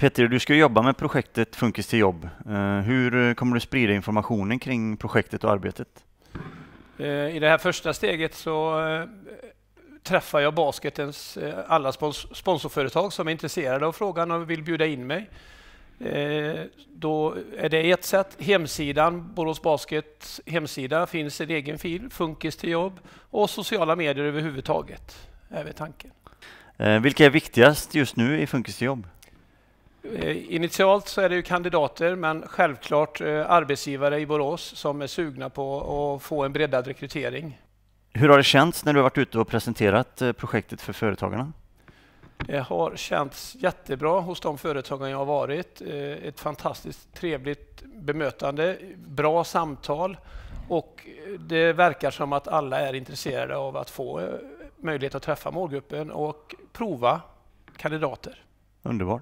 Peter, du ska jobba med projektet Funkis till jobb. Hur kommer du sprida informationen kring projektet och arbetet? I det här första steget så träffar jag basketens alla sponsorföretag som är intresserade av frågan och vill bjuda in mig. Då är det ett sätt. Hemsidan, Borås Baskets hemsida, finns en egen fil, Funkis till jobb, och sociala medier överhuvudtaget är väl tanken. Vilka är viktigast just nu i Funkis till jobb? Initialt så är det ju kandidater, men självklart arbetsgivare i Borås som är sugna på att få en breddad rekrytering. Hur har det känts när du har varit ute och presenterat projektet för företagarna? Det har känts jättebra hos de företagen jag har varit. Ett fantastiskt trevligt bemötande, bra samtal, och det verkar som att alla är intresserade av att få möjlighet att träffa målgruppen och prova kandidater. Underbart.